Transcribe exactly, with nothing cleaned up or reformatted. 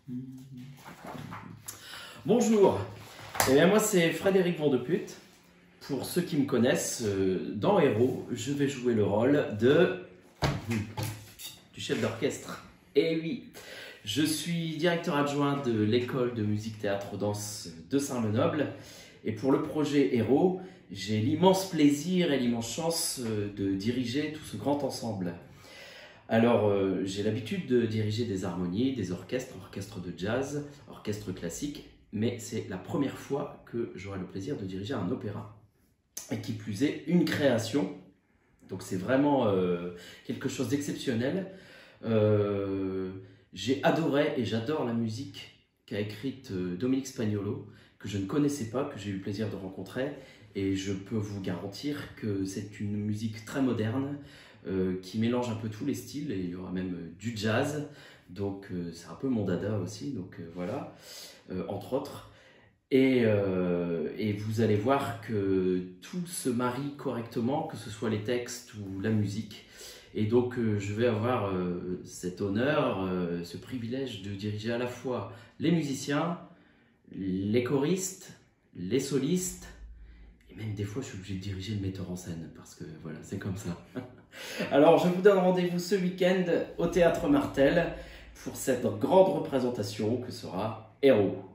Bonjour, eh bien, moi c'est Frédéric Vandeput. Pour ceux qui me connaissent, euh, dans Héros, je vais jouer le rôle de... du chef d'orchestre. Et oui, je suis directeur adjoint de l'école de musique théâtre danse de Saint-Lenoble. Et pour le projet Héros, j'ai l'immense plaisir et l'immense chance de diriger tout ce grand ensemble. Alors, euh, j'ai l'habitude de diriger des harmonies, des orchestres, orchestres de jazz, orchestres classiques, mais c'est la première fois que j'aurai le plaisir de diriger un opéra. Et qui plus est, une création. Donc c'est vraiment euh, quelque chose d'exceptionnel. Euh, j'ai adoré et j'adore la musique qu'a écrite euh, Dominique Spagnolo, que je ne connaissais pas, que j'ai eu le plaisir de rencontrer. Et je peux vous garantir que c'est une musique très moderne, euh, qui mélange un peu tous les styles, et il y aura même euh, du jazz. Donc euh, c'est un peu mon dada aussi, donc euh, voilà, euh, entre autres. Et, euh, et vous allez voir que tout se marie correctement, que ce soit les textes ou la musique. Et donc euh, je vais avoir euh, cet honneur, euh, ce privilège de diriger à la fois les musiciens, les choristes, les solistes, et même des fois je suis obligé de diriger le metteur en scène, parce que voilà, c'est comme ça. Alors je vous donne rendez-vous ce week-end au Théâtre Martel pour cette grande représentation que sera Héros.